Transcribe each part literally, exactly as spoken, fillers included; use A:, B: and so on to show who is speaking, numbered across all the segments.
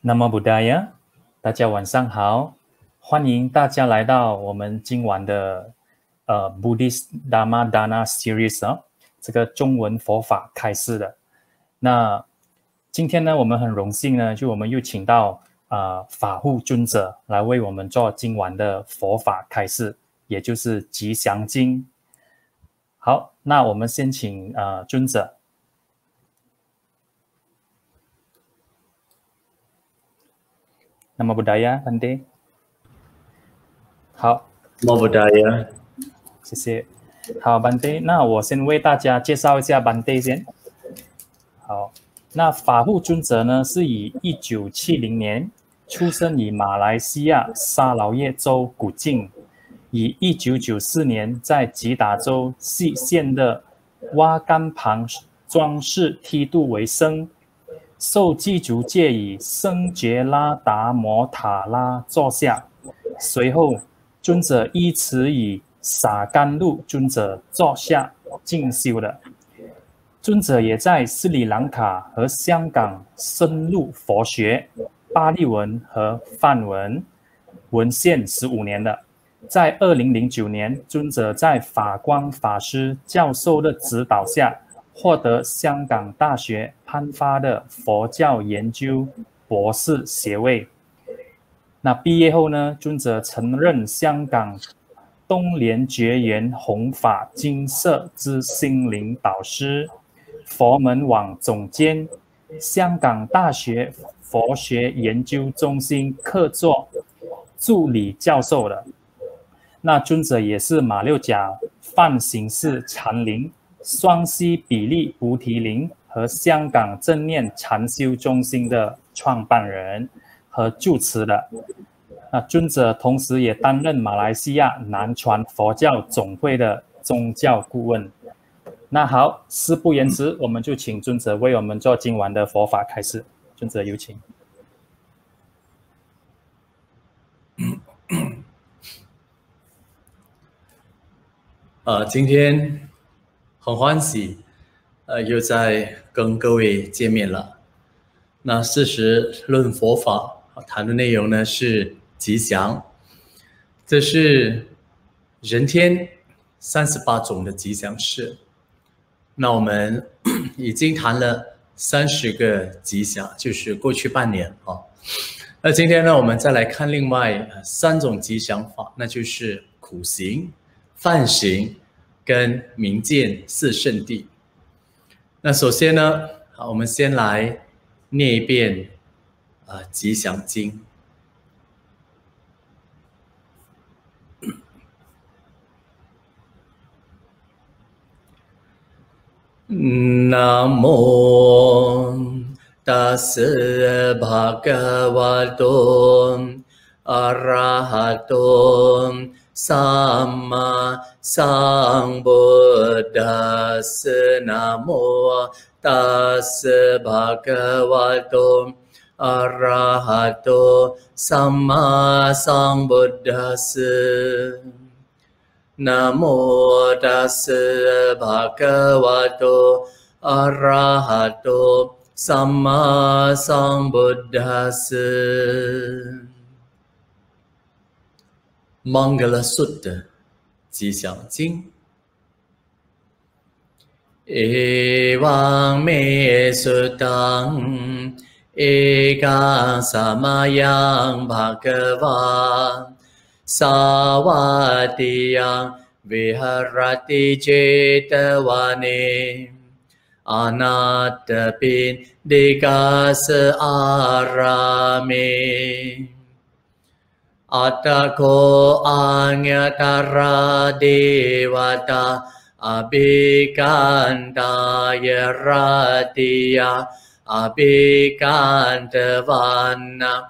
A: Namo Buddhaya，大家晚上好，欢迎大家来到我们今晚的呃 Buddhist Dhamma Dana Series 啊，这个中文佛法开示的。那今天呢，我们很荣幸呢，就我们又请到啊、呃、法护尊者来为我们做今晚的佛法开示，也就是吉祥经。好，那我们先请啊、呃、尊者。Namo Buddhaya Bante。好
B: Namo Buddhaya，
A: 谢谢。好 Bante， 那我先为大家介绍一下 Bante 先。好，那法护尊者呢，是以一九七零年出生于马来西亚沙劳越州古晋，以一九九四年在吉打州西县的蛙干旁庄氏梯度为生。受记足戒以僧觉拉达摩塔拉座下，随后尊者依此以洒甘露尊者座下进修的。尊者也在斯里兰卡和香港深入佛学、巴利文和梵文文献十五年的。在二零零九年，尊者在法光法师教授的指导下，获得香港大学颁发的佛教研究博士学位。那毕业后呢，尊者曾任香港东莲觉园弘法精舍之心灵导师、佛门网总监、香港大学佛学研究中心客座助理教授的。那尊者也是马六甲梵行寺禅林、双溪比利菩提林和香港正念禅修中心的创办人和住持的。那尊者同时也担任马来西亚南传佛教总会的宗教顾问。那好，事不宜迟，我们就请尊者为我们做今晚的佛法开示。尊者有请。
B: 呃，今天很欢喜，呃，又在跟各位见面了。那事实论佛法谈的内容呢是吉祥，这是人天三十八种的吉祥事。那我们已经谈了三十个吉祥，就是过去半年啊。那今天呢，我们再来看另外三种吉祥法，那就是苦行、梵行跟明见四圣谛。那首先呢，我们先来念一遍呃吉祥经。Namo tassa bhagavato arahato Samma Sambuddhassa Namo tassa bhagavato arahato Samma Sambuddhassa Namo tassa bhagavato arahato Samma Sambuddhassa Mangala Sutta 吉祥经 Evaṁ me suttam ekam samayam bhagavā savatiyam viharati jetavane anattapin dikasa arame Attako anyatara devata abhikantaya ratiya abhikantavana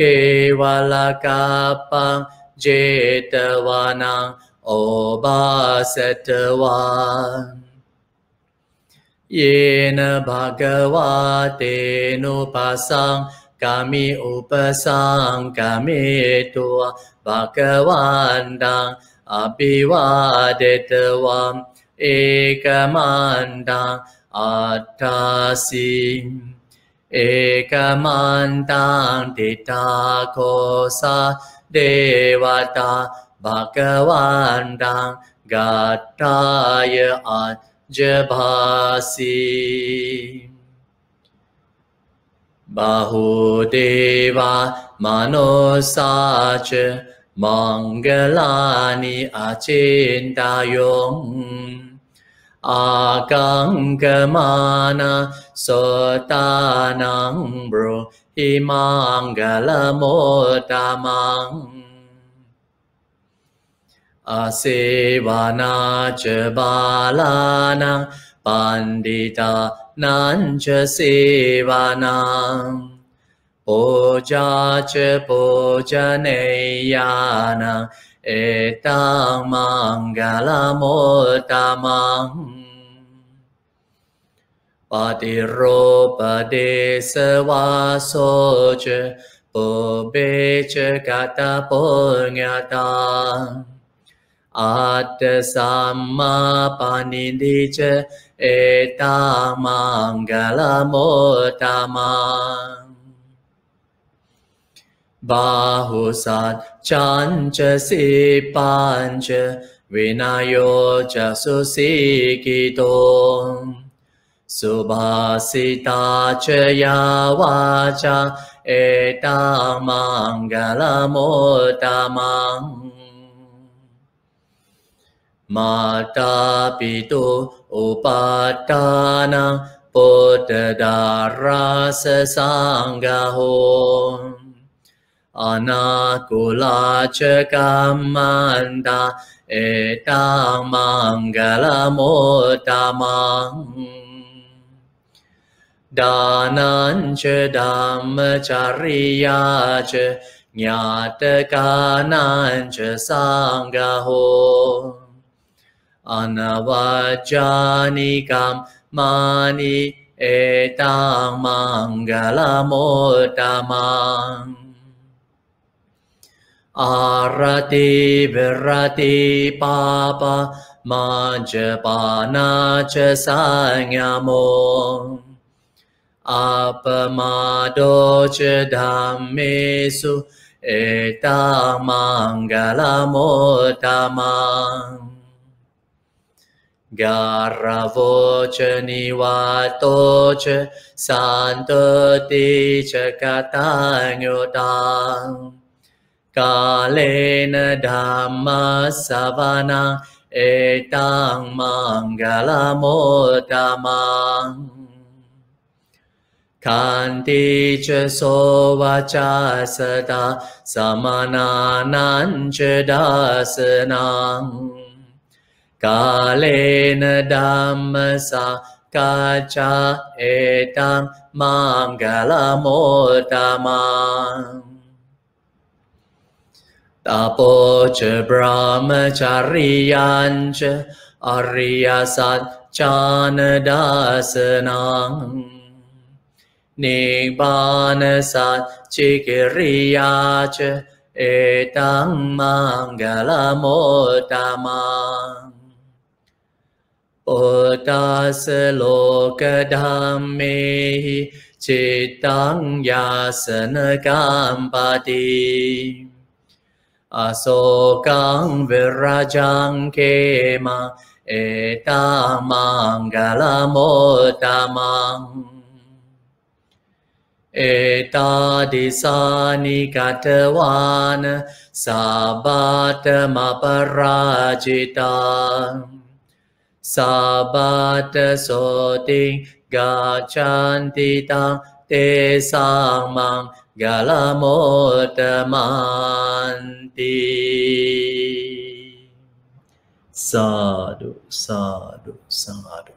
B: kevalakapam jetavana obasatavan yena bhagavate nupasang Kami upasang kami tua bhagavantang abhivadetavam ekamantang attasi eka mantang titakosa devata bhagavantang gattaya ajabhasi bahudeva manosacha mangalani achintayong akangamana sotanang bro imangalamotamang asevana cha balanang pandita nancha sevanang puja cha pujaneyanang etang mangalamotamang patiropadesavaso cha pube cha kata punyatang atta samma panindija eta mangalamotamang bahusat chancha sipancha vinayo cha susikito subhasita cha yavacha eta mangalamotamang mata pitu upatanang puttadara sasanggaho anakula cha kammanta etang mangalamotamang danan cha dhammacariya cha nyatakanan cha sanggaho anavajanikam mani etang mangalamotamang arati virati papa majapana cha sanyamo apamado cha dhammesu etang mangalamotamang garavo cha nivato cha santoti cha katanyotang kalena dhamma savana etang mangalamotamang kanti cha sovacha sada samananan cha dasanang kalena dhammasa kaca etang mangalamotamang tapo cha brahmacariyan cha ariyasat chana dasanang nibbana sat chikiriya cha etang mangalamotamang Utasa loka dhammehi cittang yasana kampati asokang virajang kema etang mangalamotamang etadisani katawana sabatamaparajitang sabata soting gacanti tang te sang mangalamotamanti. Sadhu, sadhu, sadhu.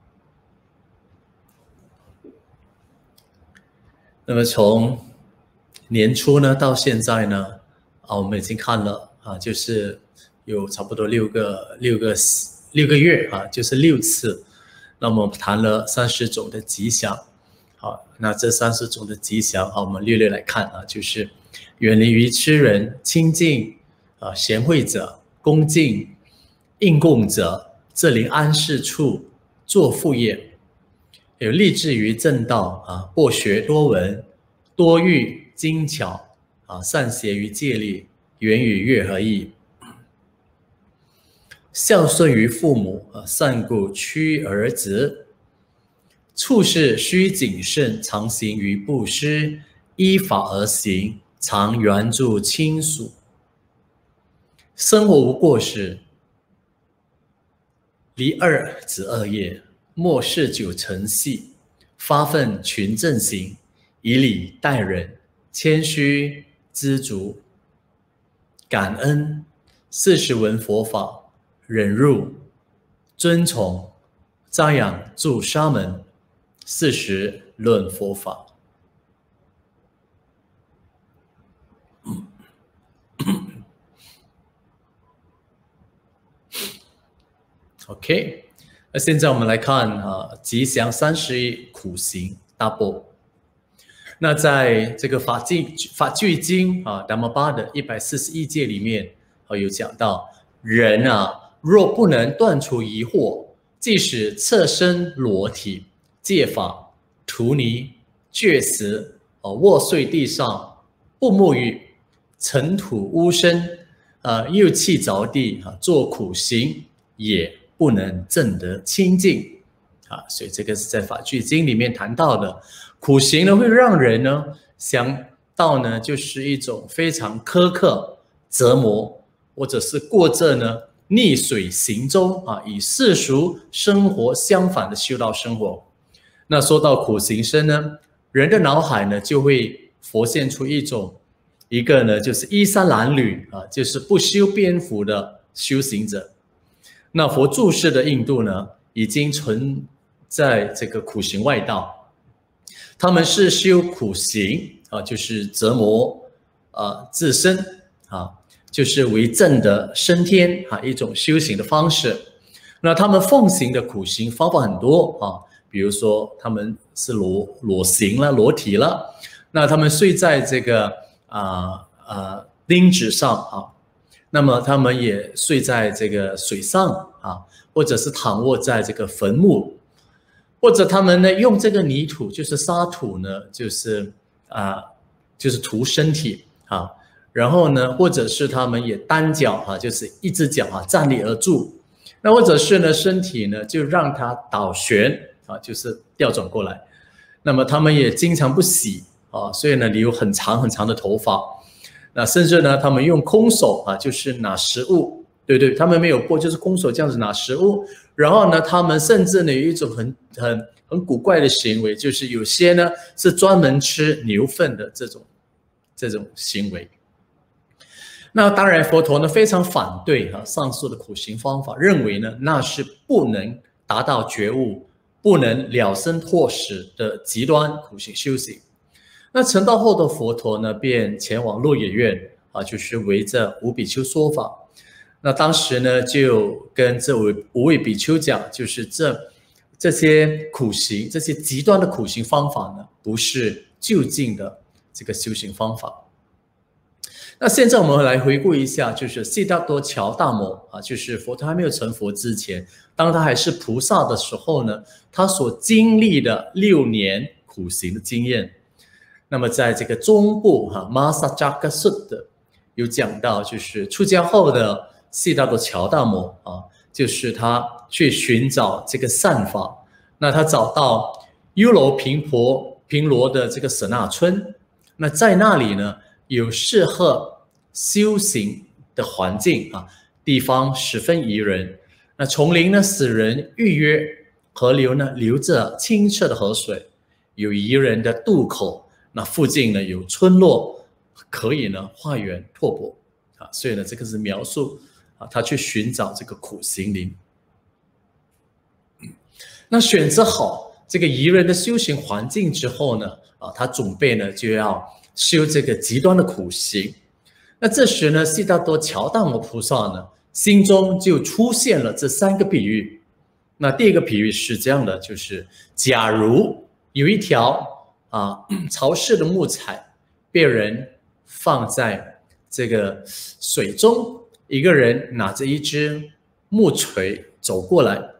B: 那么从年初呢到现在呢，啊，我们已经看了啊，就是有差不多六个六个六个月啊，就是六次。那么我们谈了三十种的吉祥，好，那这三十种的吉祥啊，我们略略来看啊，就是远离于痴人、清净啊、贤惠者、恭敬、应供者、这临安适处、做副业。 有立志于正道啊，博学多闻，多遇精巧啊，善协于戒律，源于乐和义，孝顺于父母啊，善顾屈儿子，处事须谨慎，常行于布施，依法而行，常援助亲属，生活无过失，离二子恶业，莫嗜酒成戏，发愤群正行，以礼待人，谦虚知足，感恩，四时闻佛法，忍辱，尊崇，瞻仰住沙门，四时论佛法。OK， 那现在我们来看啊，吉祥三十一苦行大波。那在这个法句法句经啊，Dhammapala的一百四十一戒里面啊，有讲到人啊，若不能断除疑惑，即使侧身裸体，戒法涂泥倔死啊，卧睡地上，不沐浴，尘土污身，啊，又气着地啊，做苦行也不能证得清净啊，所以这个是在法句经里面谈到的。苦行呢，会让人呢想到呢，就是一种非常苛刻、折磨，或者是过着呢逆水行舟啊，与世俗生活相反的修道生活。那说到苦行僧呢，人的脑海呢就会浮现出一种一个呢，就是衣衫褴褛啊，就是不修边幅的修行者。那佛注释的印度呢，已经存在这个苦行外道，他们是修苦行啊，就是折磨啊自身啊，就是为正的升天啊一种修行的方式。那他们奉行的苦行方法很多啊，比如说他们是裸裸行了、裸体了，那他们睡在这个啊啊钉子上啊。那么他们也睡在这个水上啊，或者是躺卧在这个坟墓，或者他们呢用这个泥土，就是沙土呢，就是啊，就是涂身体啊，然后呢，或者是他们也单脚啊，就是一只脚啊站立而住，那或者是呢身体呢就让它倒旋啊，就是调转过来。那么他们也经常不洗啊，所以呢留很长很长的头发。那甚至呢，他们用空手啊，就是拿食物，对对，他们没有钵，就是空手这样子拿食物。然后呢，他们甚至呢有一种很很很古怪的行为，就是有些呢是专门吃牛粪的这种这种行为。那当然，佛陀呢非常反对啊上述的苦行方法，认为呢那是不能达到觉悟、不能了生脱死的极端苦行修行。那成道后的佛陀呢，便前往鹿野苑啊，就是围着五比丘说法。那当时呢，就跟这五五位比丘讲，就是这这些苦行，这些极端的苦行方法呢，不是就近的这个修行方法。那现在我们来回顾一下，就是悉达多乔大摩啊，就是佛陀还没有成佛之前，当他还是菩萨的时候呢，他所经历的六年苦行的经验。那么在这个中部哈玛萨扎格Sutta有讲到，就是出家后的悉达多乔大摩啊，就是他去寻找这个善法。那他找到优柔频婆频罗的这个舍那村，那在那里呢有适合修行的环境啊，地方十分宜人。那丛林呢使人愉悦，河流呢流着清澈的河水，有宜人的渡口。那附近呢有村落，可以呢化缘拓钵啊，所以呢这个是描述啊他去寻找这个苦行林。那选择好这个宜人的修行环境之后呢，啊他准备呢就要修这个极端的苦行。那这时呢，悉达多乔大摩菩萨呢心中就出现了这三个比喻。那第一个比喻是这样的，就是假如有一条啊，潮湿的木材被人放在这个水中，一个人拿着一只木锤走过来，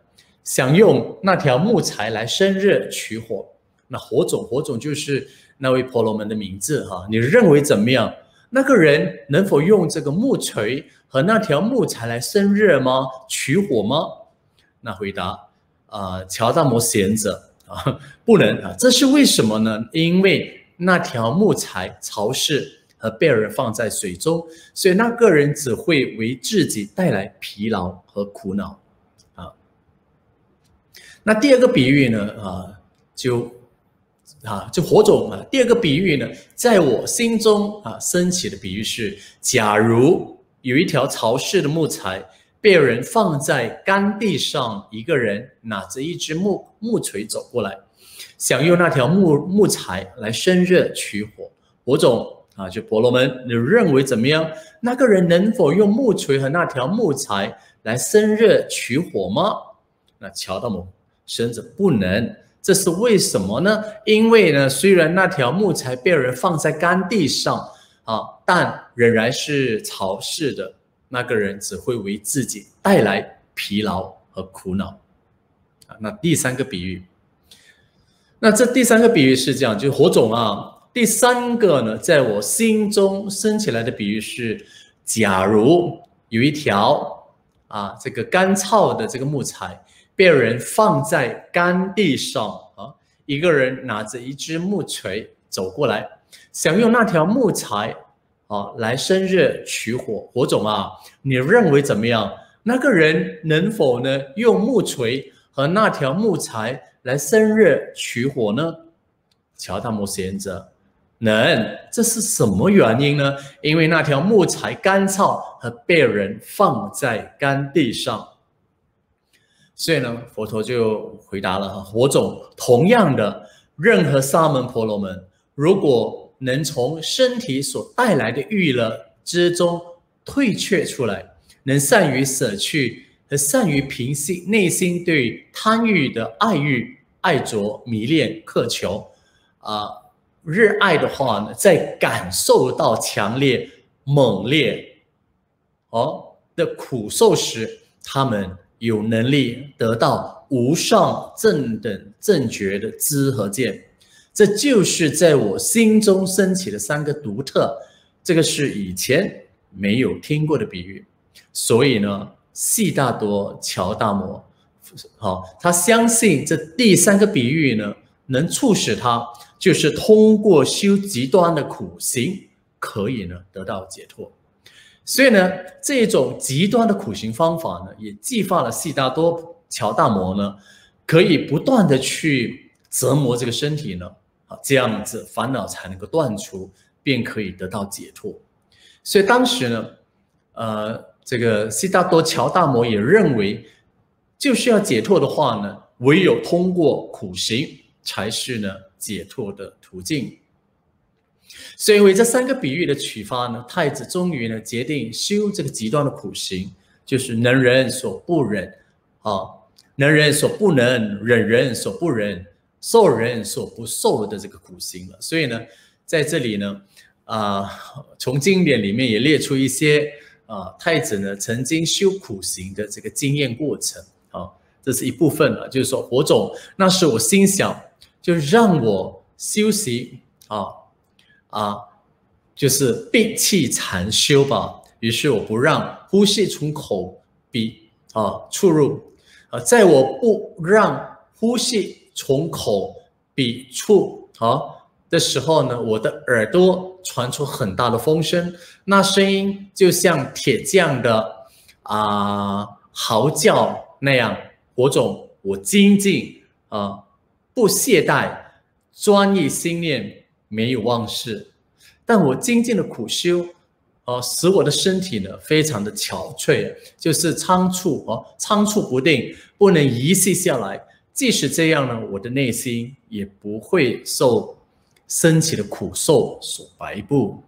B: 想用那条木材来生热取火。那火种，火种就是那位婆罗门的名字哈。你认为怎么样？那个人能否用这个木锤和那条木材来生热吗？取火吗？那回答啊、呃，乔达摩贤者啊，不能啊。这是为什么呢？因为那条木材潮湿和被人放在水中，所以那个人只会为自己带来疲劳和苦恼啊。那第二个比喻呢啊，就啊就火种啊。第二个比喻呢，在我心中啊升起的比喻是：假如有一条潮湿的木材被人放在干地上，一个人拿着一只木木锤走过来，想用那条木木材来生热取火。火种啊，就婆罗门，你认为怎么样？那个人能否用木锤和那条木材来生热取火吗？那乔达摩贤者不能。这是为什么呢？因为呢，虽然那条木材被人放在干地上啊，但仍然是潮湿的。那个人只会为自己带来疲劳和苦恼。啊，那第三个比喻，那这第三个比喻是这样，就是火种啊。第三个呢，在我心中升起来的比喻是：假如有一条啊，这个干燥的这个木材被人放在干地上啊，一个人拿着一只木锤走过来，想用那条木材啊来生热取火。火种啊，你认为怎么样？那个人能否呢用木锤和那条木材来生热取火呢？乔达摩贤者能。这是什么原因呢？因为那条木材干燥和被人放在干地上。所以呢，佛陀就回答了：火种，同样的，任何沙门婆罗门，如果能从身体所带来的欲乐之中退却出来，能善于舍去和善于平息内心对贪欲的爱欲、爱着、迷恋、渴求啊、呃、热爱的话呢，在感受到强烈、猛烈哦的苦受时，他们有能力得到无上正等正觉的知和见。这就是在我心中升起的三个独特，这个是以前没有听过的比喻。所以呢，悉达多乔达摩，好，他相信这第三个比喻呢，能促使他就是通过修极端的苦行，可以呢得到解脱。所以呢，这种极端的苦行方法呢，也激发了悉达多乔达摩呢，可以不断的去折磨这个身体呢，啊，这样子烦恼才能够断除，便可以得到解脱。所以当时呢，呃，这个悉达多乔达摩也认为，就是要解脱的话呢，唯有通过苦行才是呢解脱的途径。所以为这三个比喻的启发呢，太子终于呢决定修这个极端的苦行，就是能忍所不忍啊，能忍所不能，忍人所不忍，受人所不受的这个苦行了。所以呢，在这里呢，啊、呃，从经典里面也列出一些啊、呃，太子呢曾经修苦行的这个经验过程啊，这是一部分了。就是说，火种，那是我心想，就让我修习啊。啊，就是闭气禅修吧。于是我不让呼吸从口鼻啊出入，啊，在我不让呼吸从口鼻出啊的时候呢，我的耳朵传出很大的风声，那声音就像铁匠的啊嚎叫那样。火种，我精进啊，不懈怠，专一心念。没有忘事，但我精进的苦修，呃，使我的身体呢非常的憔悴，就是仓促哦，仓促不定，不能一息下来。即使这样呢，我的内心也不会受升起的苦受所摆布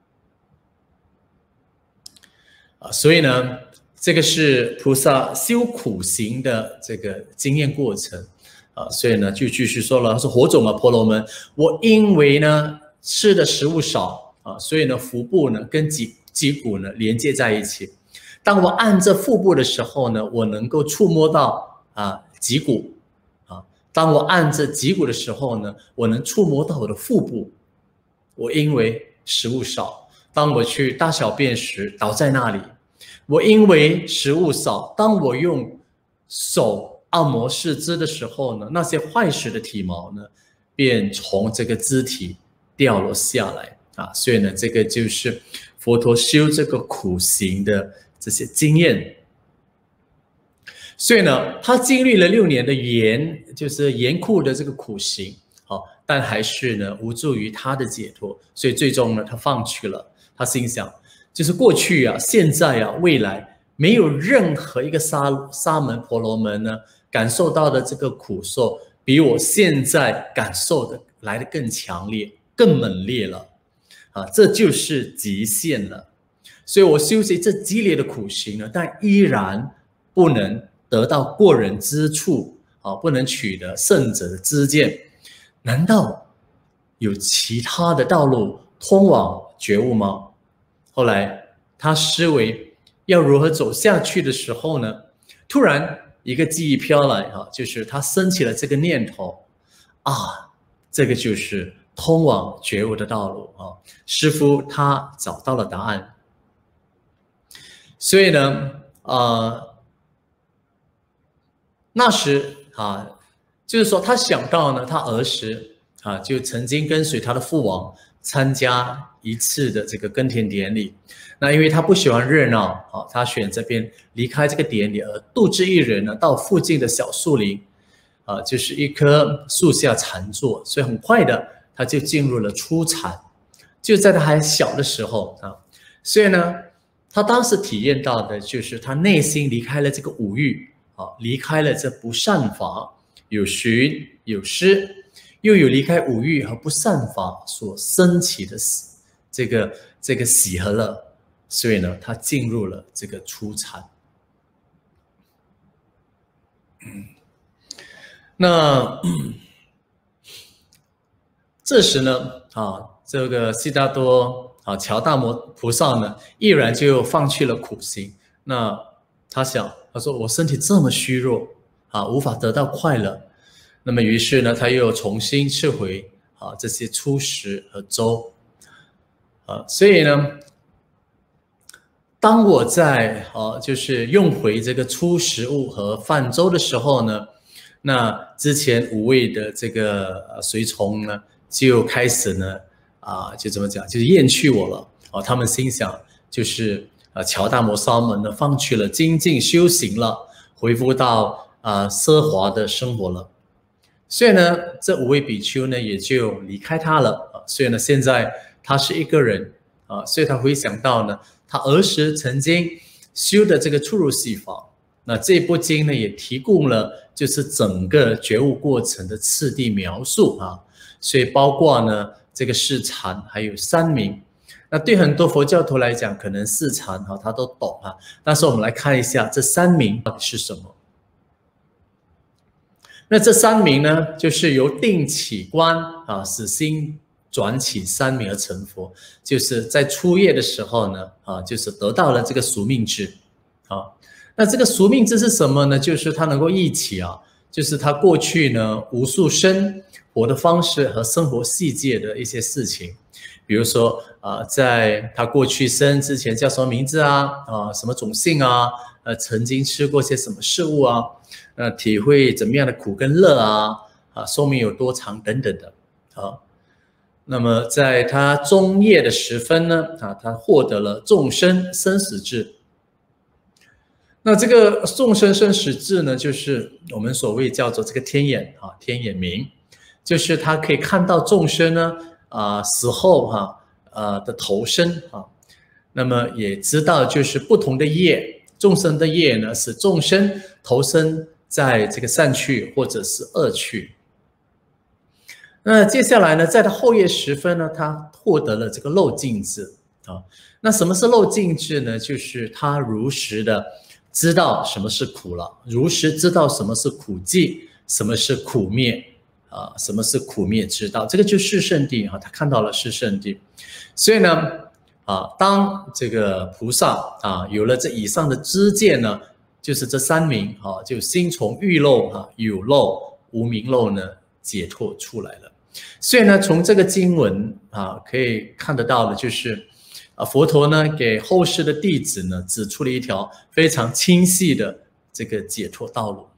B: 啊。所以呢，这个是菩萨修苦行的这个经验过程。啊，所以呢，就继续说了，他说：“火种啊，婆罗门，我因为呢吃的食物少啊，所以呢腹部呢跟脊脊骨呢连接在一起。当我按着腹部的时候呢，我能够触摸到啊脊骨啊。当我按着脊骨的时候呢，我能触摸到我的腹部。我因为食物少，当我去大小便时倒在那里。我因为食物少，当我用手按摩四肢的时候呢，那些坏死的体毛呢，便从这个肢体掉落下来啊。所以呢，这个就是佛陀修这个苦行的这些经验。所以呢，他经历了六年的严，就是严酷的这个苦行，好，但还是呢无助于他的解脱，所以最终呢，他放弃了。他心想，就是过去啊、现在啊、未来，没有任何一个沙沙门婆罗门呢感受到的这个苦受，比我现在感受的来得更强烈、更猛烈了啊！这就是极限了。所以我修习这激烈的苦行呢，但依然不能得到过人之处啊，不能取得圣者的知见。难道有其他的道路通往觉悟吗？后来他思维要如何走下去的时候呢，突然一个记忆飘来啊，就是他升起了这个念头啊，这个就是通往觉悟的道路啊。师父他找到了答案。所以呢，呃，那时啊，就是说他想到呢，他儿时啊就曾经跟随他的父王参加一次的这个耕田典礼。那因为他不喜欢热闹啊，他选择便离开这个典礼，而独自一人呢到附近的小树林啊，就是一棵树下禅坐。所以很快的他就进入了初禅，就在他还小的时候啊。所以呢，他当时体验到的就是他内心离开了这个五欲啊，离开了这不善法，有寻有失，又有离开五欲和不善法所升起的这个这个喜和乐。所以呢，他进入了这个初禅。那这时呢，啊，这个悉达多啊，乔大摩菩萨呢，毅然就放弃了苦行。那他想，他说我身体这么虚弱啊，无法得到快乐。那么于是呢，他又重新吃回啊这些粗食和粥啊，所以呢。当我在呃、啊、就是用回这个粗食物和饭粥的时候呢，那之前五位的这个随从呢就开始呢啊就怎么讲，就是厌弃我了啊。他们心想就是啊乔大摩沙门呢放弃了精进修行了，恢复到啊奢华的生活了。所以呢，这五位比丘呢也就离开他了啊。所以呢，现在他是一个人啊，所以他回想到呢。他儿时曾经修的这个初入系法，那这部经呢也提供了就是整个觉悟过程的次第描述啊，所以包括呢这个四禅还有三明。那对很多佛教徒来讲，可能四禅哈他都懂啊，但是我们来看一下这三明到底是什么。那这三明呢，就是由定起观啊，使心转起三明而成佛，就是在初夜的时候呢，啊，就是得到了这个宿命智，啊，那这个宿命智是什么呢？就是他能够忆起啊，就是他过去呢无数生活的方式和生活细节的一些事情，比如说啊，在他过去生之前叫什么名字啊，啊，什么种姓啊，呃，曾经吃过些什么事物啊，呃，体会怎么样的苦跟乐啊，啊，寿命有多长等等的，啊。那么在他中叶的时分呢，啊，他获得了众生生死智。那这个众生生死智呢，就是我们所谓叫做这个天眼啊，天眼明，就是他可以看到众生呢，啊，死后哈，呃的投生啊。那么也知道就是不同的业，众生的业呢，使众生投生在这个善趣或者是恶趣。那接下来呢，在他后夜时分呢，他获得了这个漏尽智啊。那什么是漏尽智呢？就是他如实的知道什么是苦了，如实知道什么是苦寂，什么是苦灭啊，什么是苦灭之道。这个就是圣地啊，他看到了是圣地。所以呢，啊，当这个菩萨啊有了这以上的知见呢， 就是这三名啊，就心从欲漏啊、有漏、无明漏呢解脱出来了。所以呢，从这个经文啊可以看得到的就是，啊佛陀呢给后世的弟子呢指出了一条非常清晰的这个解脱道路。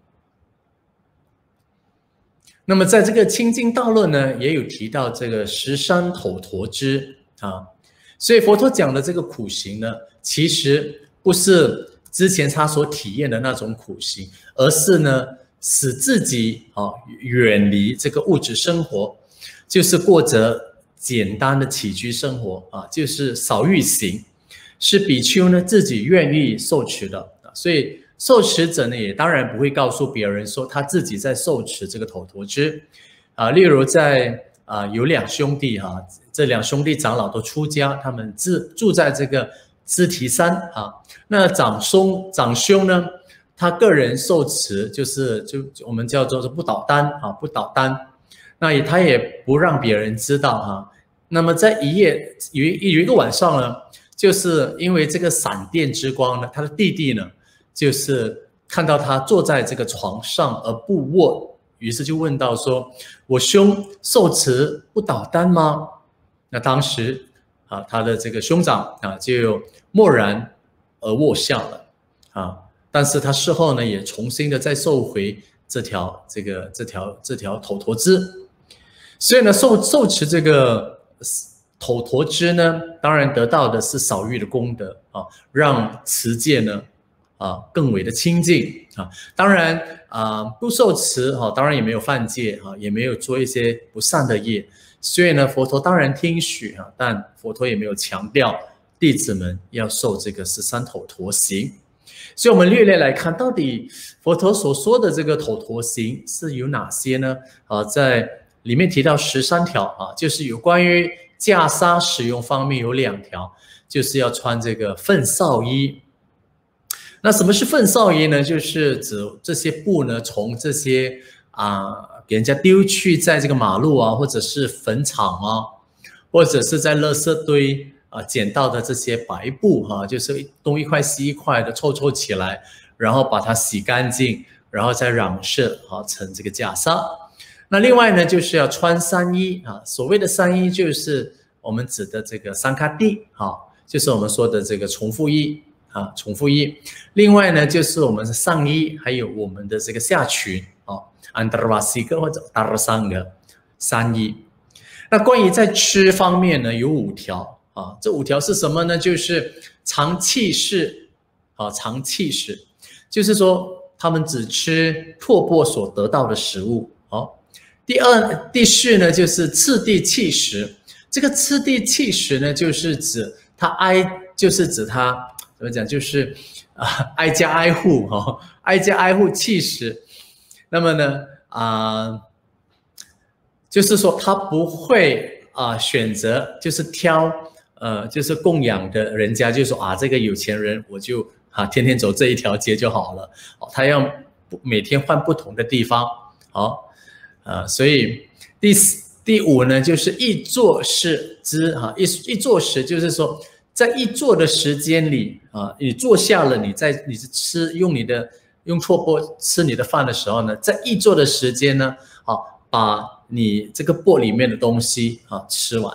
B: 那么在这个清净道论呢，也有提到这个十三头陀支啊，所以佛陀讲的这个苦行呢，其实不是之前他所体验的那种苦行，而是呢使自己啊远离这个物质生活，就是过着简单的起居生活啊，就是少欲行，是比丘呢自己愿意受持的，所以受持者呢，也当然不会告诉别人说他自己在受持这个头陀支啊。例如在啊有两兄弟哈、啊，这两兄弟长老都出家，他们自住在这个支提山啊。那长兄长兄呢，他个人受持就是就我们叫做是不倒单啊，不倒单。那也他也不让别人知道哈、啊。那么在一夜有一有一个晚上呢，就是因为这个闪电之光呢，他的弟弟呢。就是看到他坐在这个床上而不卧，于是就问到说：“我兄受持不倒单吗？”那当时啊，他的这个兄长啊就默然而卧下了啊。但是他事后呢也重新的再受回这条这个这条这条头陀支，所以呢受受持这个头陀支呢，当然得到的是少欲的功德啊，让持戒呢。啊，更为的清净啊！当然啊，不受持哈、啊，当然也没有犯戒啊，也没有做一些不善的业，所以呢，佛陀当然听许啊，但佛陀也没有强调弟子们要受这个十三头陀行。所以，我们略略来看，到底佛陀所说的这个头陀行是有哪些呢？啊，在里面提到十三条啊，就是有关于袈裟使用方面有两条，就是要穿这个粪扫衣。那什么是粪扫衣呢？就是指这些布呢，从这些啊、呃、给人家丢去在这个马路啊，或者是坟场啊，或者是在垃圾堆啊捡到的这些白布哈、啊，就是东一块西一块的凑凑起来，然后把它洗干净，然后再染色啊成这个袈裟。那另外呢，就是要穿三衣啊，所谓的三衣就是我们指的这个三卡地啊，就是我们说的这个重复衣。啊，重复衣。另外呢，就是我们的上衣，还有我们的这个下裙啊 ，antarvasika 或者 darasanga 三衣。那关于在吃方面呢，有五条啊，这五条是什么呢？就是常气食啊，常气食，就是说他们只吃唾钵所得到的食物。好，第二、第四呢，就是次第气食。这个次第气食呢，就是指他挨，就是指他。怎么讲？就是啊，挨家挨户哈、哦，挨家挨户弃食。那么呢，啊、呃，就是说他不会啊、呃、选择，就是挑呃，就是供养的人家，就说啊，这个有钱人我就啊天天走这一条街就好了。哦，他要每天换不同的地方。好，呃，所以第四、第五呢，就是一坐食之哈，一一坐食就是说。在一坐的时间里啊，你坐下了，你在你是吃用你的用唾钵吃你的饭的时候呢，在一坐的时间呢，啊，把你这个钵里面的东西啊吃完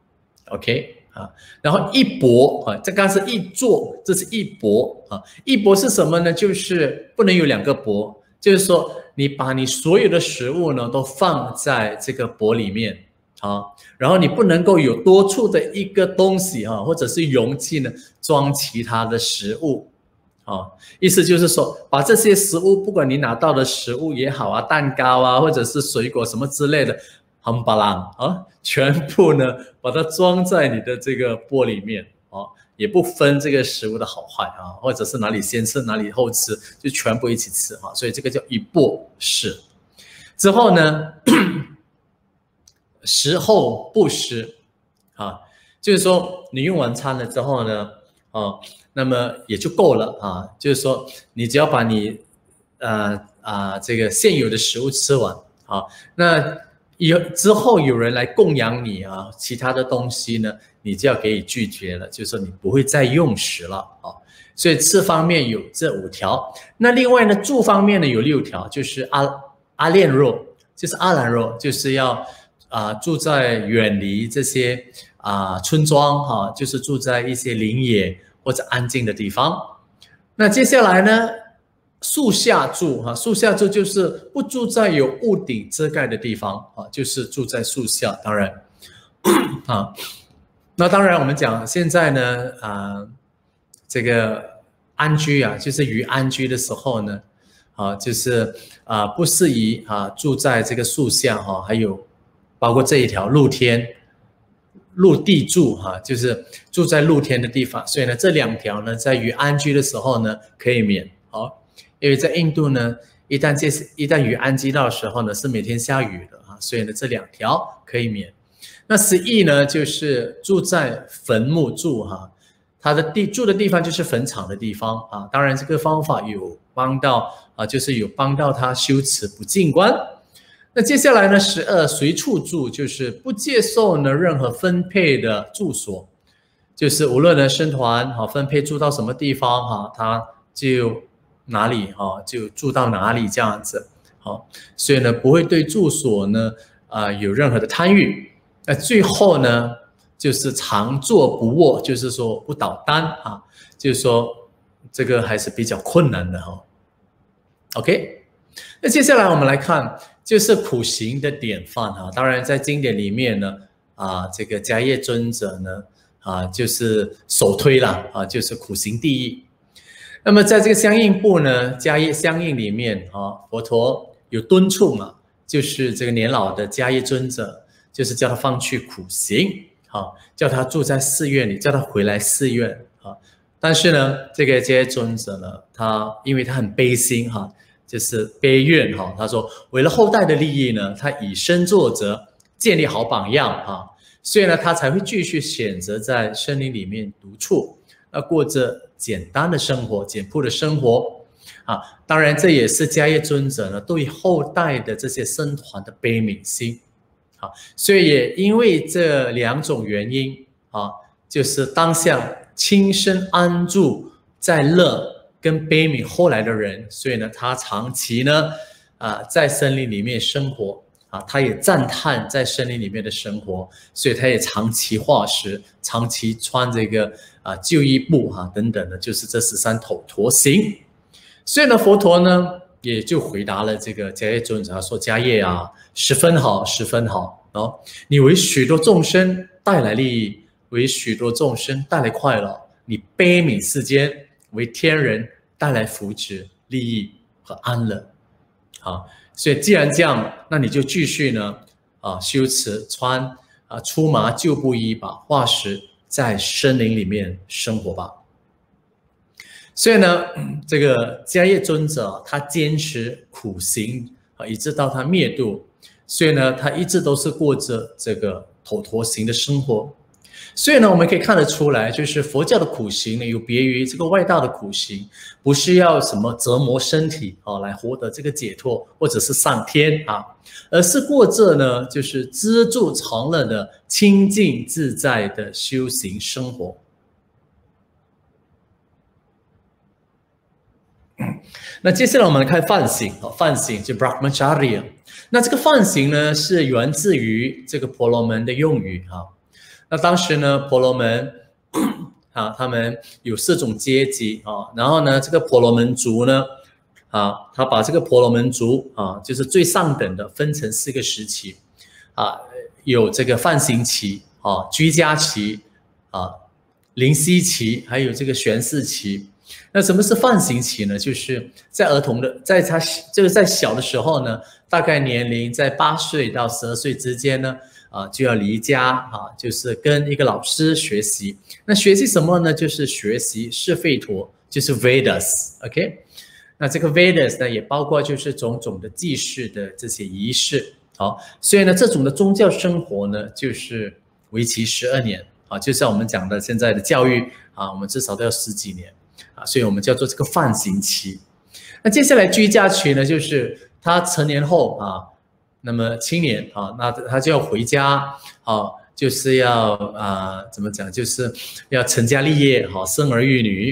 B: ，OK 啊，然后一钵啊，这刚是一坐，这是一钵啊，一钵是什么呢？就是不能有两个钵，就是说你把你所有的食物呢都放在这个钵里面。啊，然后你不能够有多处的一个东西哈、啊，或者是容器呢装其他的食物，啊，意思就是说，把这些食物，不管你拿到的食物也好啊，蛋糕啊，或者是水果什么之类的，冚唪唥啊，全部呢把它装在你的这个钵里面啊，也不分这个食物的好坏啊，或者是哪里先吃哪里后吃，就全部一起吃啊，所以这个叫一钵食。之后呢？食后不食，啊，就是说你用完餐了之后呢，啊，那么也就够了啊，就是说你只要把你呃啊这个现有的食物吃完啊，那有之后有人来供养你啊，其他的东西呢，你就要给予拒绝了，就是说你不会再用食了啊。 所以吃方面有这五条。那另外呢，住方面呢有六条，就是阿阿练若，就是阿兰若，就是要啊、呃、住在远离这些啊、呃、村庄哈、啊，就是住在一些林野或者安静的地方。那接下来呢，树下住哈，树下住就是不住在有屋顶遮盖的地方啊，就是住在树下。当然啊，那当然我们讲现在呢啊，这个安居啊，就是于安居的时候呢，啊，就是啊不适宜啊住在这个树下哈，还有包括这一条露天。陆地住哈、啊，就是住在露天的地方，所以呢，这两条呢，在于安居的时候呢，可以免。好，因为在印度呢，一旦这一旦于安居到的时候呢，是每天下雨的啊，所以呢，这两条可以免。那十一呢，就是住在坟墓住哈、啊，他的地住的地方就是坟场的地方啊。当然，这个方法有帮到啊，就是有帮到他修持不净观。那接下来呢，十二随处住，就是不接受呢任何分配的住所，就是无论呢僧团哈分配住到什么地方哈，他就哪里哈就住到哪里这样子，好，所以呢不会对住所呢啊、呃、有任何的贪欲。那最后呢就是常坐不卧，就是说不倒单啊，就是说这个还是比较困难的哈。OK， 那接下来我们来看。就是苦行的典范哈，当然在经典里面呢，啊，这个迦叶尊者呢，啊，就是首推了啊，就是苦行第一。那么在这个相应部呢，迦叶相应里面啊，佛陀有敦促嘛，就是这个年老的迦叶尊者，就是叫他放弃苦行，啊，叫他住在寺院里，叫他回来寺院啊。但是呢，这个迦叶尊者呢，他因为他很悲心哈。就是悲愿哈，他说为了后代的利益呢，他以身作则，建立好榜样哈，所以呢，他才会继续选择在森林里面独处，那过着简单的生活、简朴的生活啊。当然，这也是迦叶尊者呢对后代的这些僧团的悲悯心啊。所以也因为这两种原因啊，就是当下亲身安住在乐。跟悲悯后来的人，所以呢，他长期呢，啊、呃，在森林里面生活啊，他也赞叹在森林里面的生活，所以他也长期化食，长期穿这个啊旧衣布哈、啊、等等的，就是这十三头陀行。所以呢，佛陀呢也就回答了这个迦叶尊者，他说：“迦叶啊，十分好，十分好哦，你为许多众生带来利益，为许多众生带来快乐，你悲悯世间。”为天人带来福祉、利益和安乐，好，所以既然这样，那你就继续呢，啊，修持穿啊粗麻旧布衣吧，化食在森林里面生活吧。所以呢，这个迦叶尊者他坚持苦行啊，一直到他灭度，所以呢，他一直都是过着这个头陀行的生活。所以呢，我们可以看得出来，就是佛教的苦行呢，有别于这个外道的苦行，不是要什么折磨身体啊来获得这个解脱，或者是上天啊，而是过着呢，就是知足常乐的清净自在的修行生活。那接下来我们来看梵行啊，梵行就 Brahmacharya。那这个梵行呢，是源自于这个婆罗门的用语啊。那当时呢，婆罗门啊，他们有四种阶级啊，然后呢，这个婆罗门族呢，啊，他把这个婆罗门族啊，就是最上等的分成四个时期啊，有这个梵行期啊、居家期啊、灵犀期，还有这个玄视期。那什么是梵行期呢？就是在儿童的，在他这个在小的时候呢，大概年龄在八岁到十二岁之间呢。啊，就要离家啊，就是跟一个老师学习。那学习什么呢？就是学习是吠陀，就是 Vedas。OK， 那这个 Vedas 呢，也包括就是种种的祭祀的这些仪式。好，所以呢，这种的宗教生活呢，就是为期十二年啊，就像我们讲的现在的教育啊，我们至少都要十几年啊，所以我们叫做这个梵行期。那接下来居家期呢，就是他成年后啊。那么青年啊，那他就要回家啊，就是要啊怎么讲，就是要成家立业，好生儿育女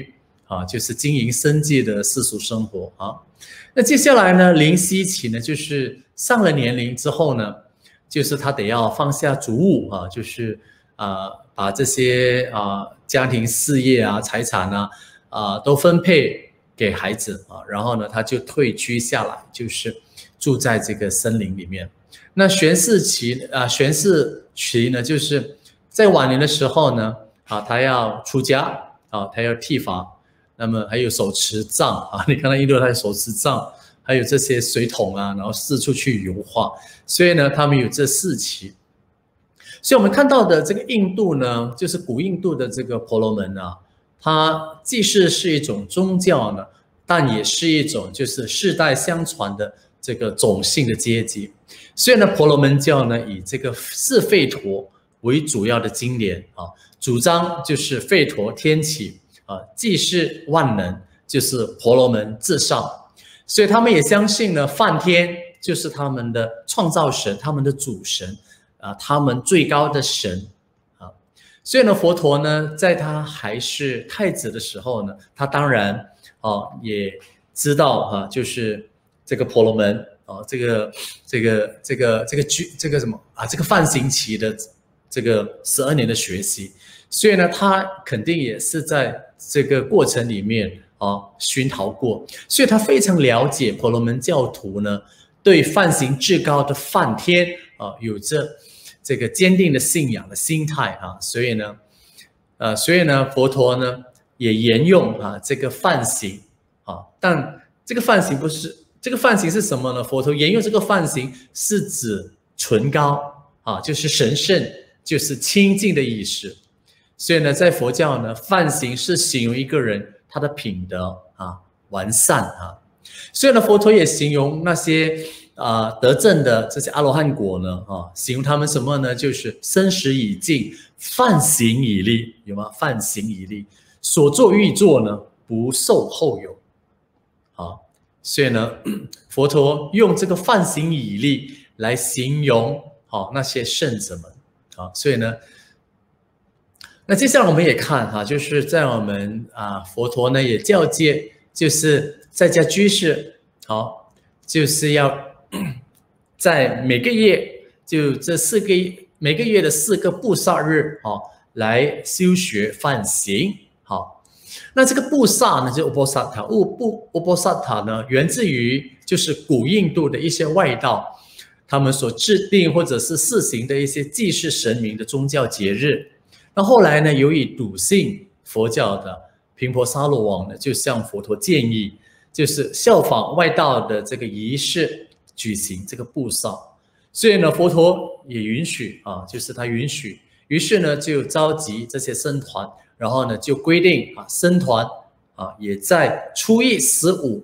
B: 啊，就是经营生计的世俗生活啊。那接下来呢，灵犀期呢，就是上了年龄之后呢，就是他得要放下主务啊，就是啊，把这些啊家庭事业啊、财产啊啊都分配给孩子啊，然后呢，他就退居下来，就是住在这个森林里面。那玄世期啊，玄世期呢，就是在晚年的时候呢，啊，他要出家啊，他要剃发。那么还有手持杖啊，你看到印度他手持杖，还有这些水桶啊，然后四处去游化，所以呢，他们有这四期。所以我们看到的这个印度呢，就是古印度的这个婆罗门啊，它既是是一种宗教呢，但也是一种就是世代相传的这个种姓的阶级。所以呢，婆罗门教呢以这个四吠陀为主要的经典啊，主张就是吠陀天启。啊，既是万能，就是婆罗门至上，所以他们也相信呢，梵天就是他们的创造神，他们的主神啊，他们最高的神啊。所以呢，佛陀呢，在他还是太子的时候呢，他当然啊也知道啊，就是这个婆罗门啊，这个这个这个这个居这个什么啊，这个梵行期的这个十二年的学习。所以呢，他肯定也是在这个过程里面啊熏陶过，所以他非常了解婆罗门教徒呢对梵行至高的梵天啊有着这个坚定的信仰的心态啊，所以呢，呃，所以呢，佛陀呢也沿用啊这个梵行啊，但这个梵行不是这个梵行是什么呢？佛陀沿用这个梵行是指纯高啊，就是神圣，就是清净的意思。所以呢，在佛教呢，梵行是形容一个人他的品德啊完善啊。所以呢，佛陀也形容那些啊得证的这些阿罗汉果呢啊，形容他们什么呢？就是身时已尽，梵行已立，有吗？梵行已立，所作欲作呢，不受后有。啊，所以呢，佛陀用这个梵行已立来形容好那些圣者们啊，所以呢。那接下来我们也看哈，就是在我们啊佛陀呢也教诫，就是在家居士，好，就是要在每个月就这四个每个月的四个布萨日，好，来修学梵行，好。那这个布萨呢，就是乌波萨塔，乌布乌波萨塔呢，源自于就是古印度的一些外道，他们所制定或者是施行的一些祭祀神明的宗教节日。那后来呢，由于笃信佛教的频婆沙罗王呢，就向佛陀建议，就是效仿外道的这个仪式举行这个布萨，所以呢，佛陀也允许啊，就是他允许，于是呢，就召集这些僧团，然后呢，就规定啊，僧团啊，也在初一十五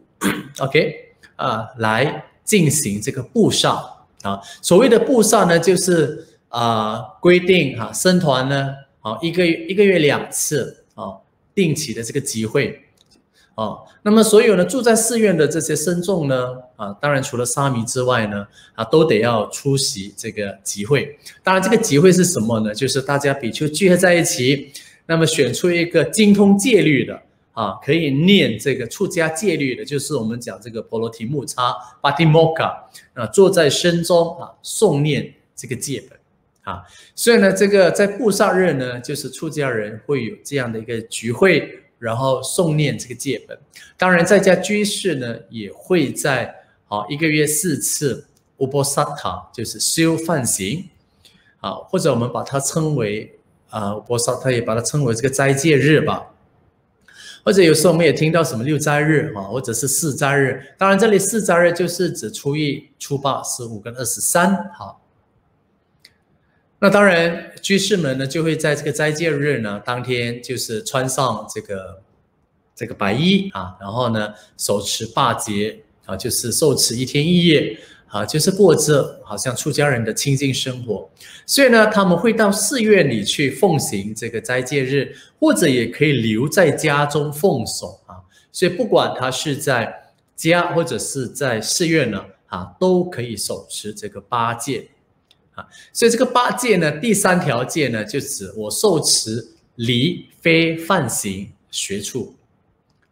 B: ，OK 啊，来进行这个布萨啊。所谓的布萨呢，就是啊，规定啊，僧团呢。啊，一个月一个月两次啊，定期的这个集会啊。那么所有呢住在寺院的这些僧众呢，啊，当然除了沙弥之外呢，啊，都得要出席这个集会。当然，这个集会是什么呢？就是大家比丘聚合在一起，那么选出一个精通戒律的啊，可以念这个出家戒律的，就是我们讲这个婆罗提木叉巴提摩卡啊，坐在僧中啊，诵念这个戒本。啊，所以呢，这个在布萨日呢，就是出家人会有这样的一个聚会，然后诵念这个戒本。当然，在家居士呢，也会在啊一个月四次乌波萨塔，就是修梵行，啊，或者我们把它称为啊乌波萨塔，也把它称为这个斋戒日吧。或者有时候我们也听到什么六斋日啊，或者是四斋日。当然，这里四斋日就是指初一、初八、十五跟二十三，好。那当然，居士们呢就会在这个斋戒日呢当天，就是穿上这个这个白衣啊，然后呢手持八节啊，就是受持一天一夜啊，就是过着好像出家人的清净生活。所以呢，他们会到寺院里去奉行这个斋戒日，或者也可以留在家中奉守啊。所以不管他是在家或者是在寺院呢啊，都可以手持这个八戒。啊，所以这个八戒呢，第三条戒呢，就指我受持离非梵行学处。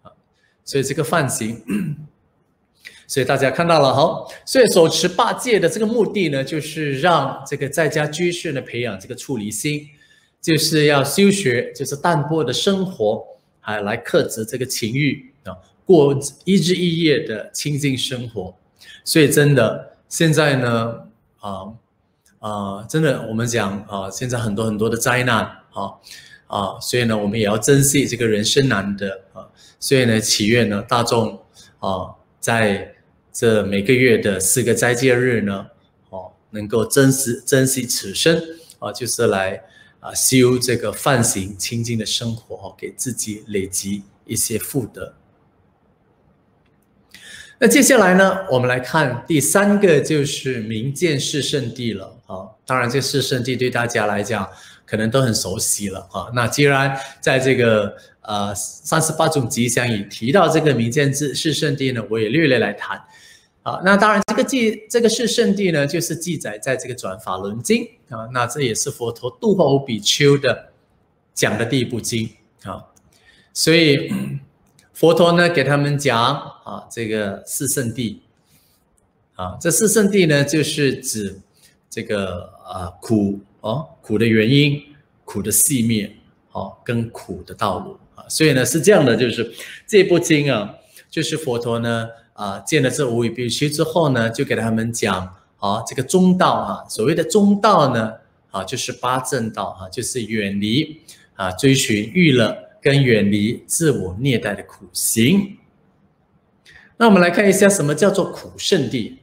B: 所以这个梵行，所以大家看到了哈，所以手持八戒的这个目的呢，就是让这个在家居士呢培养这个出离心，就是要修学，就是淡泊的生活，还来克制这个情欲啊，过一日一夜的清净生活。所以真的现在呢，啊啊，真的我们讲啊，现在很多很多的灾难啊。啊，所以呢，我们也要珍惜这个人生难得啊，所以呢，祈愿呢，大众啊，在这每个月的四个斋戒日呢，哦、啊，能够珍惜珍惜此生啊，就是来啊修这个梵行清净的生活，哦、啊，给自己累积一些福德。那接下来呢，我们来看第三个，就是明见四圣谛了啊。当然，这四圣谛对大家来讲，可能都很熟悉了啊。那既然在这个呃三十八种吉祥里提到这个明见四圣谛呢，我也略略来谈啊。那当然，这个记这个四圣谛呢，就是记载在这个转法轮经啊。那这也是佛陀度化五比丘的讲的第一部经啊。所以佛陀呢给他们讲啊这个四圣谛啊，这四圣谛呢就是指这个啊苦。哦，苦的原因、苦的熄灭，哦，跟苦的道路啊，所以呢是这样的，就是这部经啊，就是佛陀呢啊见了这五位比丘之后呢，就给他们讲啊这个中道啊，所谓的中道呢啊就是八正道啊，就是远离啊追寻欲乐跟远离自我虐待的苦行。那我们来看一下什么叫做苦圣谛。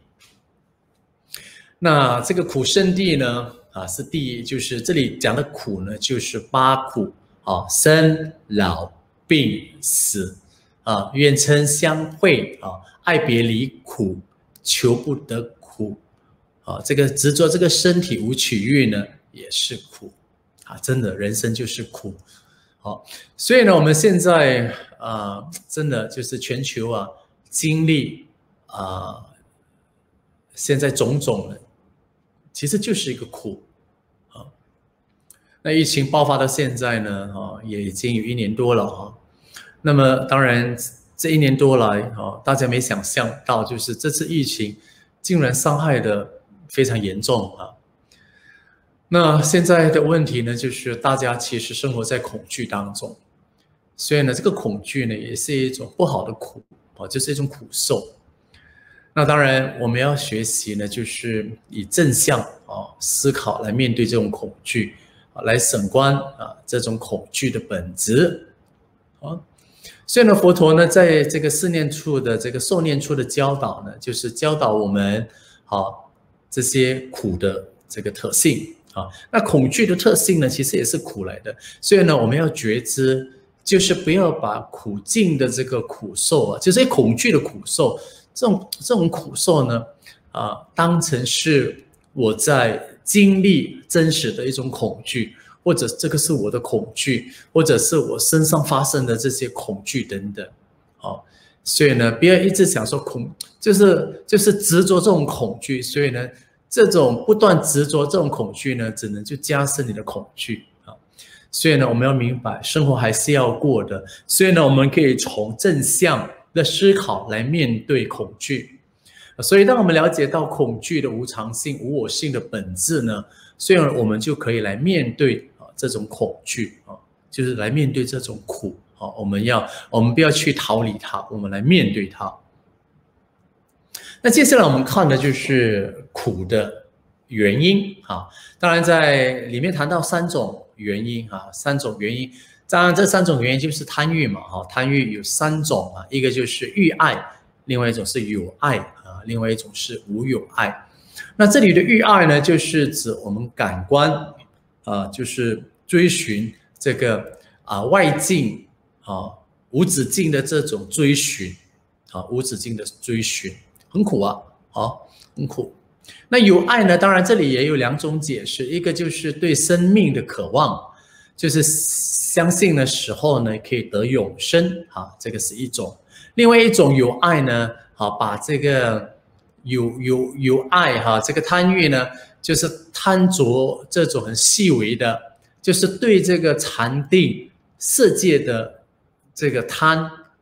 B: 那这个苦圣谛呢？啊，是第一，就是这里讲的苦呢，就是八苦啊，生老病死啊，怨嗔相会啊，爱别离苦，求不得苦啊，这个执着这个身体无取欲呢，也是苦啊，真的人生就是苦。好，所以呢，我们现在啊，真的就是全球啊，经历啊，现在种种的。其实就是一个苦啊。那疫情爆发到现在呢，啊，也已经有一年多了啊。那么当然这一年多来啊，大家没想象到，就是这次疫情竟然伤害的非常严重啊。那现在的问题呢，就是大家其实生活在恐惧当中，所以呢，这个恐惧呢，也是一种不好的苦啊，就是一种苦受。那当然，我们要学习呢，就是以正向啊思考来面对这种恐惧啊，来审观啊这种恐惧的本质啊。所以呢，佛陀呢在这个四念处的这个受念处的教导呢，就是教导我们啊这些苦的这个特性啊。那恐惧的特性呢，其实也是苦来的。所以呢，我们要觉知，就是不要把苦境的这个苦受啊，就是恐惧的苦受。这种这种苦受呢，啊、呃，当成是我在经历真实的一种恐惧，或者这个是我的恐惧，或者是我身上发生的这些恐惧等等，哦，所以呢，不要一直想说恐，就是就是执着这种恐惧，所以呢，这种不断执着这种恐惧呢，只能就加深你的恐惧啊。所以呢，我们要明白，生活还是要过的，所以呢，我们可以从正向的思考来面对恐惧，所以当我们了解到恐惧的无常性、无我性的本质呢，所以我们就可以来面对啊这种恐惧啊，就是来面对这种苦啊。我们要，我们不要去逃离它，我们来面对它。那接下来我们看的就是苦的原因啊。当然在里面谈到三种原因啊，三种原因。当然，这三种原因就是贪欲嘛，哈，贪欲有三种啊，一个就是欲爱，另外一种是有爱啊，另外一种是无有爱。那这里的欲爱呢，就是指我们感官啊，就是追寻这个啊外境啊无止境的这种追寻啊，无止境的追寻，很苦啊，啊，很苦。那有爱呢，当然这里也有两种解释，一个就是对生命的渴望。就是相信的时候呢，可以得永生啊，这个是一种。另外一种有爱呢，啊，把这个有有有爱哈，这个贪欲呢，就是贪着这种很细微的，就是对这个禅定世界的这个贪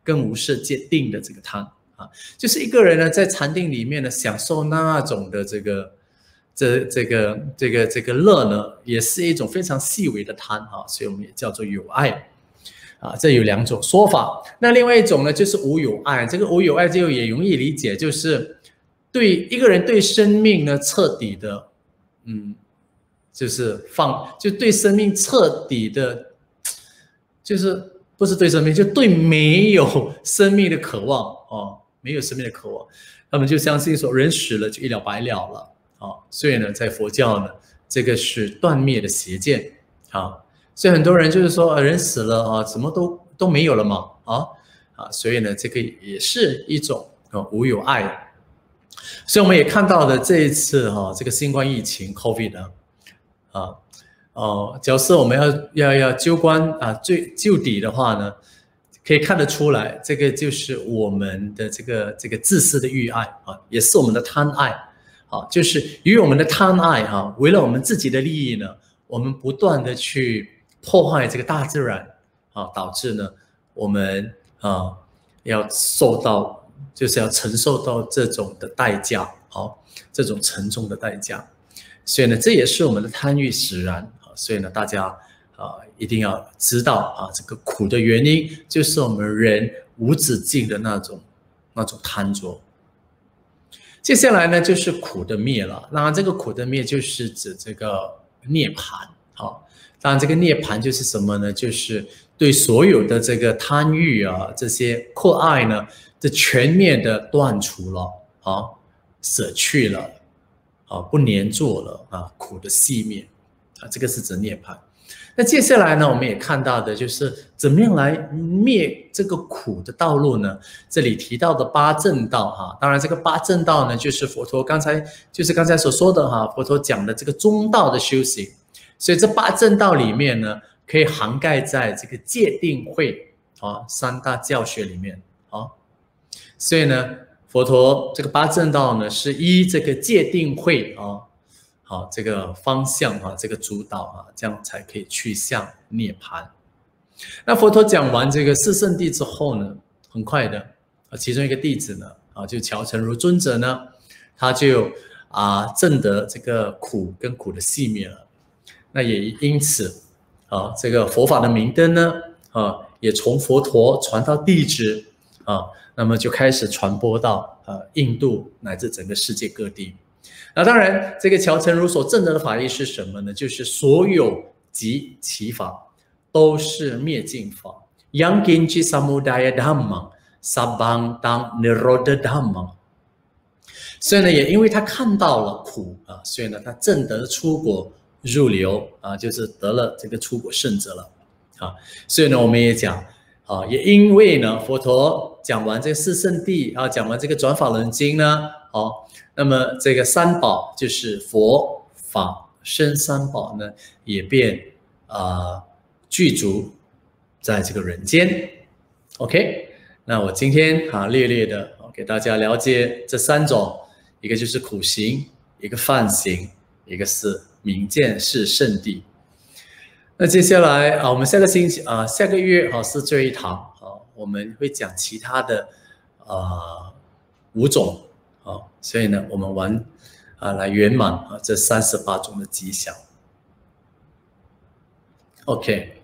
B: 更无设界定的这个贪啊，就是一个人呢在禅定里面呢享受那种的这个这这个这个这个乐呢，也是一种非常细微的贪啊，所以我们也叫做有爱啊，这有两种说法。那另外一种呢就是无有爱，这个无有爱就也容易理解，就是对一个人对生命呢彻底的嗯。就是放，就对生命彻底的，就是不是对生命，就对没有生命的渴望哦，没有生命的渴望，他们就相信说人死了就一了百了了啊、哦，所以呢，在佛教呢，这个是断灭的邪见啊，所以很多人就是说、呃、人死了啊，什么都都没有了嘛啊啊，所以呢，这个也是一种、哦、无有爱，所以我们也看到了这一次哈、哦，这个新冠疫情 COVID 呢。啊，哦，假设我们要要要究观啊，最究底的话呢，可以看得出来，这个就是我们的这个这个自私的欲爱啊，也是我们的贪爱啊，就是由于我们的贪爱哈、啊，为了我们自己的利益呢，我们不断的去破坏这个大自然啊，导致呢我们啊要受到，就是要承受到这种的代价，好、啊，这种沉重的代价。所以呢，这也是我们的贪欲使然啊。所以呢，大家啊一定要知道啊，这个苦的原因就是我们人无止境的那种那种贪着。接下来呢，就是苦的灭了。当然，这个苦的灭就是指这个涅槃啊。当然，这个涅槃就是什么呢？就是对所有的这个贪欲啊，这些酷爱呢，这全面的断除了啊，舍去了。啊，不黏住了啊，苦的熄灭啊，这个是指涅槃。那接下来呢，我们也看到的就是怎么样来灭这个苦的道路呢？这里提到的八正道哈，当然这个八正道呢，就是佛陀刚才就是刚才所说的哈，佛陀讲的这个中道的修行。所以这八正道里面呢，可以涵盖在这个戒定慧啊三大教学里面啊，所以呢。佛陀这个八正道呢，是依这个戒定慧啊，好这个方向啊，这个主导啊，这样才可以去向涅槃。那佛陀讲完这个四圣谛之后呢，很快的啊，其中一个弟子呢啊，就乔成如尊者呢，他就啊证得这个苦跟苦的熄灭了。那也因此啊，这个佛法的明灯呢啊，也从佛陀传到弟子啊。那么就开始传播到呃印度乃至整个世界各地。那当然，这个乔成如所证得的法义是什么呢？就是所有及其法都是灭尽法。Yang kinci samudaya dhamma sabang tang nirodha dhamma。所以呢，也因为他看到了苦啊，所以呢，他证得出国入流啊，就是得了这个出国圣者了啊。所以呢，我们也讲。啊，也因为呢，佛陀讲完这个四圣谛啊，讲完这个转法轮经呢，好、啊，那么这个三宝就是佛法僧三宝呢，也便啊具足在这个人间。OK， 那我今天啊略略的给大家了解这三种，一个就是苦行，一个梵行，一个是明见是圣谛。那接下来啊，我们下个星期啊，下个月啊是最后一堂啊，我们会讲其他的啊五种啊，所以呢，我们玩啊来圆满啊这三十八种的吉祥。OK，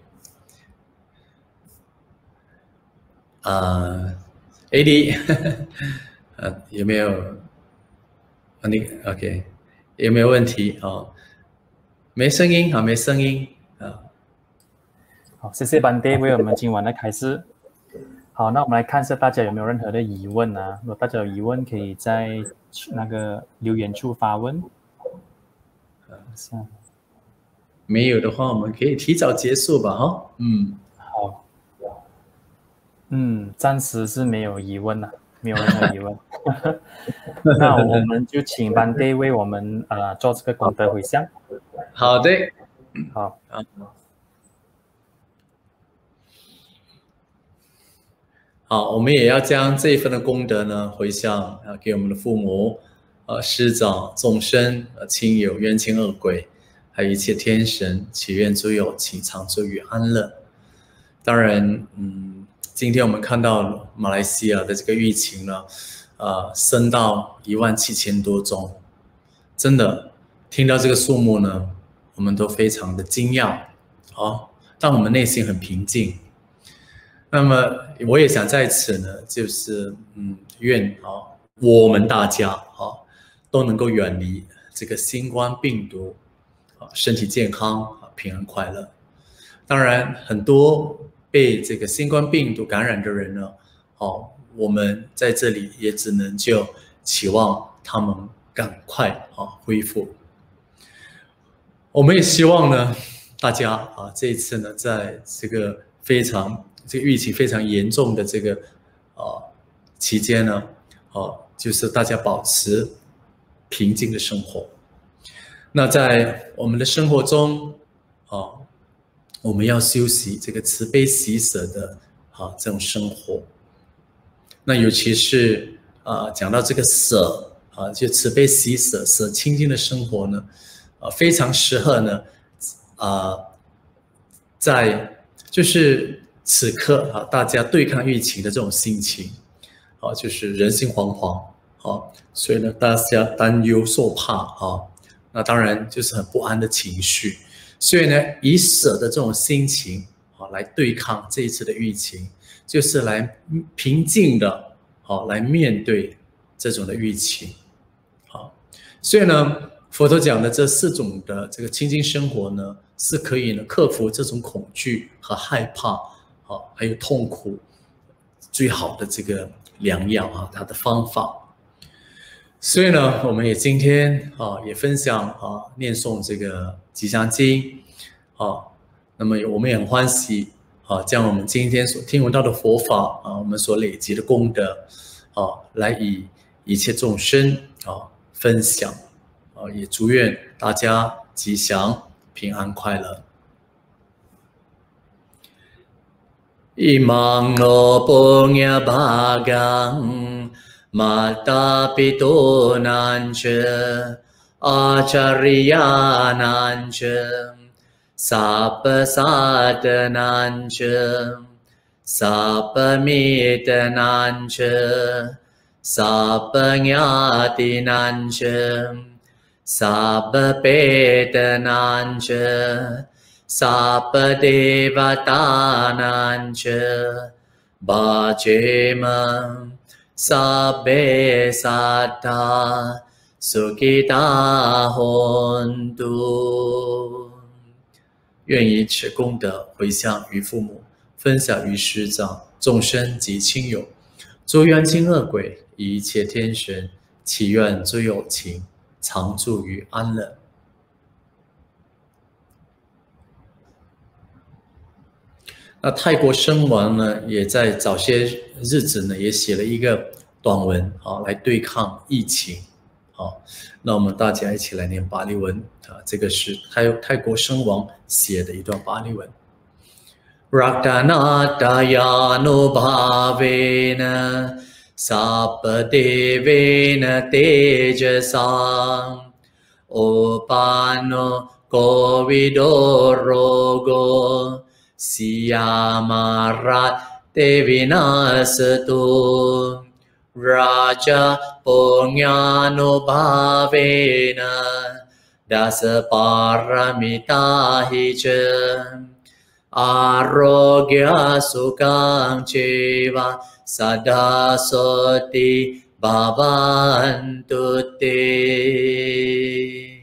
B: 啊 ，A D， 啊有没有啊你 OK 有没有问题啊？没声音啊，没声音。
A: 好，谢谢班弟为我们今晚的开示。好，那我们来看一下大家有没有任何的疑问啊？如果大家有疑问，可以在那个留言处发问。
B: 没有的话，我们可以提早结束吧，哈。嗯，
A: 好。嗯，暂时是没有疑问了，没有任何疑问。那我们就请班弟为我们呃做这个功德回向。
B: 好的。
A: 好。
B: 好，我们也要将这一份的功德呢回向啊，给我们的父母、呃师长、众生、呃亲友、冤亲恶鬼，还有一切天神，祈愿诸有情长住于安乐。当然，嗯， 今天我们看到马来西亚的这个疫情呢，呃，升到一万七千多宗，真的听到这个数目呢，我们都非常的惊讶，哦，但我们内心很平静。那么我也想在此呢，就是嗯，愿啊、哦，我们大家啊、哦，都能够远离这个新冠病毒，啊，身体健康啊，平安快乐。当然，很多被这个新冠病毒感染的人呢，哦，我们在这里也只能就期望他们赶快啊恢复。我们也希望呢，大家啊，这一次呢，在这个非常这个疫情非常严重的这个啊期间呢，哦，就是大家保持平静的生活。那在我们的生活中，啊。我们要修习这个慈悲喜舍的啊这种生活，那尤其是啊讲到这个舍啊，就慈悲喜舍舍清净的生活呢，啊非常适合呢啊在就是此刻啊大家对抗疫情的这种心情，啊就是人心惶惶啊，所以呢大家担忧受怕啊，那当然就是很不安的情绪。所以呢，以舍的这种心情啊，来对抗这一次的疫情，就是来平静的，好来面对这种的疫情，好。所以呢，佛陀讲的这四种的这个清净生活呢，是可以呢克服这种恐惧和害怕，啊，还有痛苦，最好的这个良药啊，它的方法。所以呢，我们也今天啊也分享啊念诵这个吉祥经，啊，那么我们也很欢喜啊，将我们今天所听闻到的佛法啊，我们所累积的功德啊，来与一切众生啊分享啊，也祝愿大家吉祥平安快乐。Imang no punya bhagang Mata pitunanca acariyananca Sapa sadananca Sapa mitananca Sapa nyatinanca Sapa petananca Sapa devatananca Bhajema Sabbe satta sukhita hontu。愿以此功德回向于父母，分享于师长、众生及亲友，诸冤亲恶鬼、一切天神，祈愿诸有情常住于安乐。那泰国僧王呢，也在早些日子呢，也写了一个短文啊，来对抗疫情。好，那我们大家一起来念巴利文啊，这个是泰泰国僧王写的一段巴利文。Ratanatayano Sapadevena Tejasam Opano Covido Rogo Siyamarat Devinasatu Raja Punyano Bhavena Dasa Paramita Hicha Arogya Sukham Cheva Sadasoti Bhavantu Te。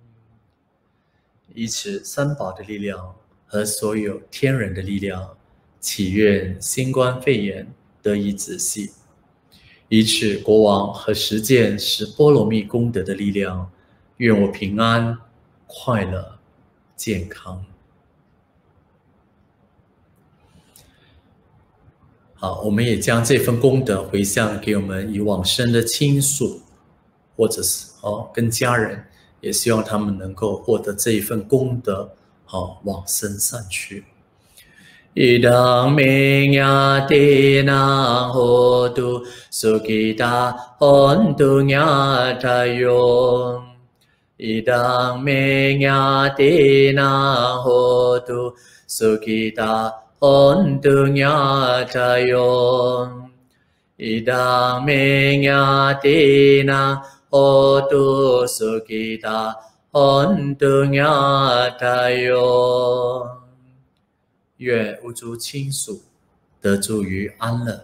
B: 以此三宝的力量和所有天人的力量，祈愿新冠肺炎得以止息；以此国王和实践十波罗蜜功德的力量，愿我平安、快乐、健康。好，我们也将这份功德回向给我们已往生的亲属，或者是哦跟家人，也希望他们能够获得这一份功德。 好，往生善趣。Idang minyatina hotu sukhita hontu nyatayo. Idang minyatina hotu sukhita hontu nyatayo idang me nyatina hotu sukita hontu nyatayo 愿无诸亲属得住于安乐。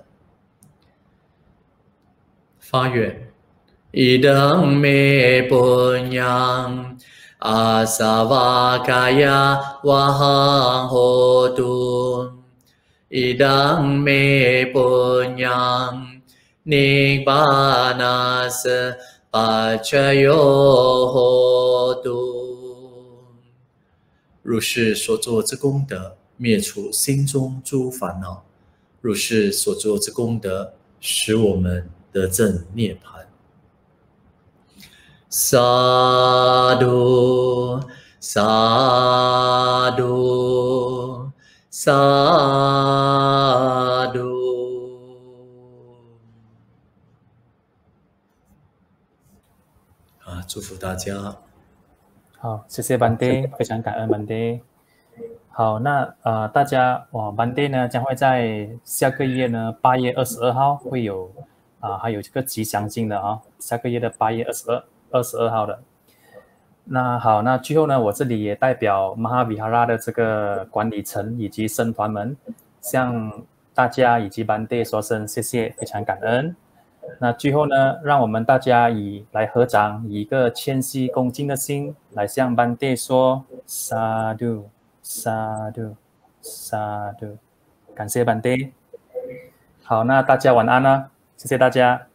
B: 发愿 idang me punyang asavakaya wahang hotu idang me punyang nibbanas pachayo hotu 如是所作之功德，灭除心中诸烦恼；如是所作之功德，使我们得证涅槃。Sadhu, sadhu, sadhu。啊，祝福大家。
A: 好，谢谢班弟，非常感恩班弟。好，那呃，大家哇，班弟呢将会在下个月呢八月二十二号会有啊、呃，还有这个吉祥经的啊，下个月的八月二十二二十二号的。那好，那最后呢，我这里也代表马哈维哈拉的这个管理层以及僧团们，向大家以及班弟说声谢谢，非常感恩。那最后呢，让我们大家以来合掌，以一个谦虚恭敬的心来向班弟说萨杜萨杜萨杜，感谢班弟。好，那大家晚安啦，谢谢大家。